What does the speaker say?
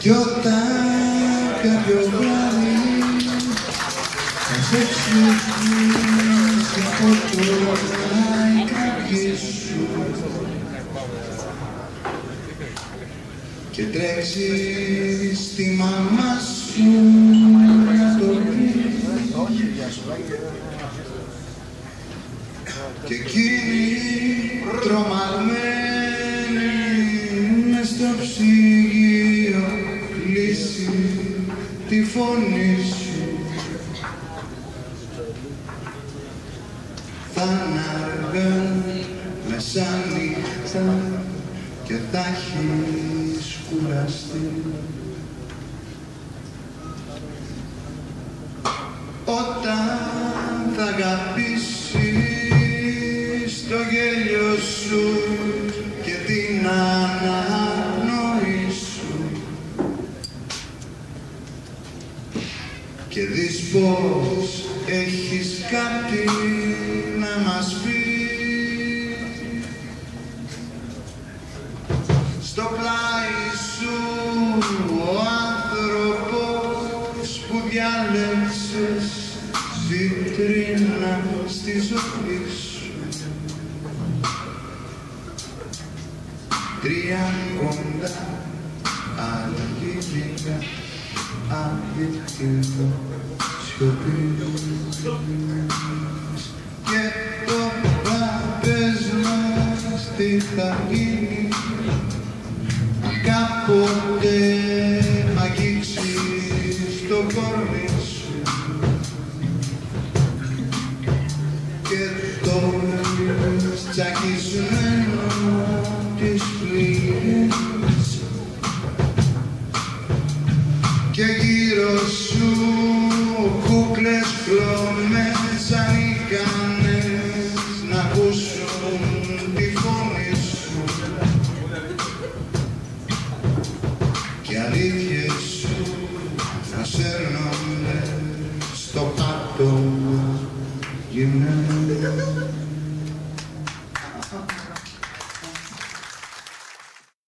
Κι όταν κάποιο βράδυ θα σε ξυπνήσει από το λαϊκάκι σου και τρέξεις στη μαμά σου να το πεις και εκείνη τρομαγμένη μες στο ψυγείο κλείσει τη φωνή σου. Θα είναι αργά μεσάνυχτα και θα έχεις κουραστεί. Όταν θα αγαπήσεις το γέλιο σου και την αναπνοή σου και δεις πως έχεις κάτι να μας πεις, στο πλάι σου ο άνθρωπος που διάλεξες βιτρίνα στη ζωή σου. Τρία κοντά, άλλα λίγα, αληθινό σιωπής και το πες μας τι θα γίνει κάποτε μ' αγγίξεις το κορμί σου και το τσακισμένο τις πληγές και γύρω σου κούκλες χλωμές ανίκανες να ακούσουν τη φωνή σου και αλήθειες σου να σέρνονται στο πάτο γυμνές.